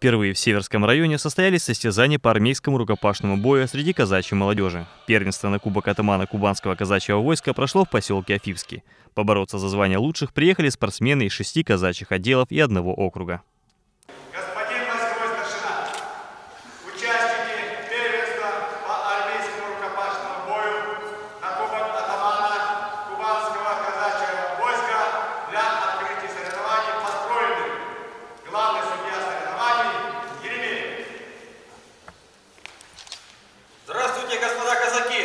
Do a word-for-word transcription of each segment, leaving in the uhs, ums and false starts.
Впервые в Северском районе состоялись состязания по армейскому рукопашному бою среди казачьей молодежи. Первенство на Кубок атамана Кубанского казачьего войска прошло в поселке Афипский. Побороться за звание лучших приехали спортсмены из шести казачьих отделов и одного округа. Господин войсковой старшина, участники первенства по армейскому рукопашному бою на Кубок атамана Кубанского казачьего войска для открытия соревнований построены. Главный судья соревнований Еремеев. Здравствуйте, господа казаки!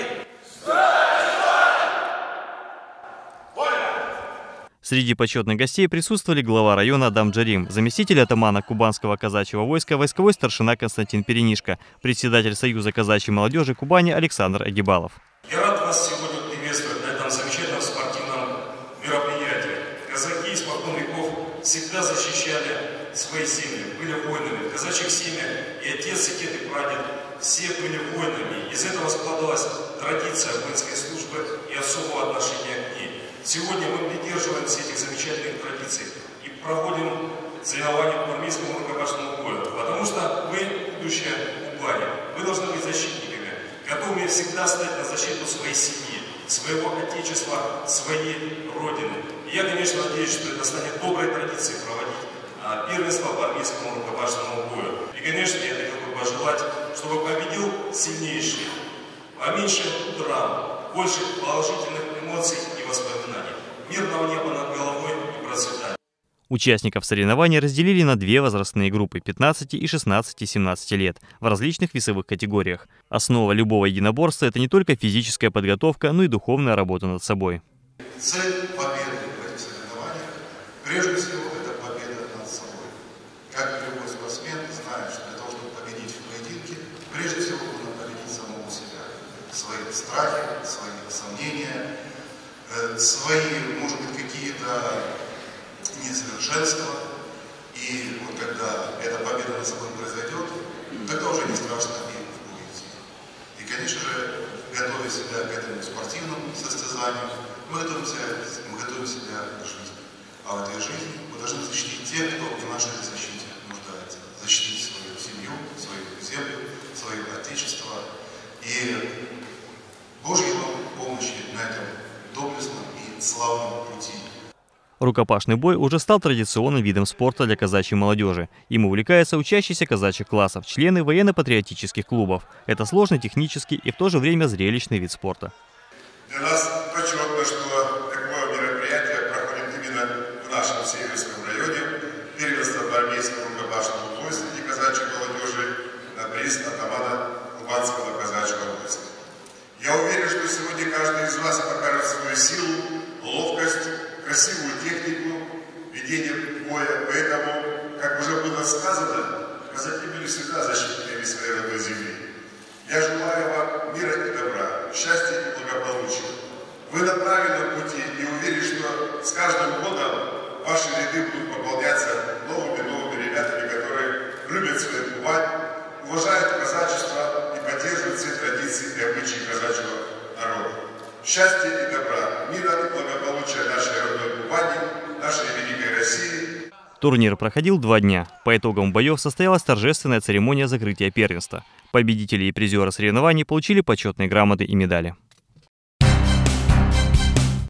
Среди почетных гостей присутствовали глава района Адам Джарим, заместитель атамана Кубанского казачьего войска, войсковой старшина Константин Перенишко, председатель Союза казачьей молодежи Кубани Александр Агибалов. Я рад вас сегодня приветствовать на этом замечательном спортивном мероприятии. Казаки испокон веков всегда защищали свои семьи, были воинами. В казачьих семьях и отец, и дед, и прадед все были воинами. Из этого складывалась традиция воинской службы и особого отношения к ней. Сегодня мы придерживаемся этих замечательных традиций и проводим соревнования по армейскому рукопашному бою, потому что вы будущее Кубани, вы должны быть защитниками, готовыми всегда стать на защиту своей семьи, своего отечества, своей родины. И я, конечно, надеюсь, что это станет доброй традицией проводить а, первенство по армейскому рукопашному бою. И, конечно, я хотел бы пожелать, чтобы победил сильнейший, поменьше драм, больше положительных эмоций и воспоминаний. Мирного неба над головой и процветания. Участников соревнований разделили на две возрастные группы – пятнадцати и шестнадцати-семнадцати лет в различных весовых категориях. Основа любого единоборства – это не только физическая подготовка, но и духовная работа над собой. Цель победы в этих соревнованиях, прежде всего, это победа над собой. Как любой спортсмен знает, что для того, чтобы победить в поединке, прежде всего нужно победить самого себя. Свои страхи, свои сомнения, свои, может быть, какие-то несовершенства. И вот когда эта победа над собой произойдет, тогда уже не страшно и в бой идти. И, конечно же, готовя себя к этому спортивному состязанию, мы готовим себя, мы готовим себя к жизни. А в этой жизни мы должны защитить тех, кто в нашей защите нуждается. Защитить свою семью, свою землю, свое отечество. И Божьей вам помощи на этом доблестном и славном пути. Рукопашный бой уже стал традиционным видом спорта для казачьей молодежи. Им увлекаются учащиеся казачьих классов, члены военно-патриотических клубов. Это сложный технический и в то же время зрелищный вид спорта. Для нас почетно, что такое мероприятие проходит именно в нашем Северском районе. Первенство по армейскому рукопашному бою среди казачьей молодежи на приз атамана Кубанского казачьего войска. Я уверен, что сегодня каждый из вас покажет свою силу, ловкость, красивую технику ведения боя. Поэтому, как уже было сказано, казаки были всегда защитниками своей родной земли. Я желаю вам мира и добра, счастья и благополучия. Вы на правильном пути и уверен, что с каждым годом ваши ряды будут пополняться новыми-новыми ребятами, которые любят свою Кубань, уважают казачество и поддерживают все традиции и обычаи казачьего народа. Счастья и добра, мира и благополучия нашей родной Кубани, нашей великой России. Турнир проходил два дня. По итогам боев состоялась торжественная церемония закрытия первенства. Победители и призеры соревнований получили почетные грамоты и медали.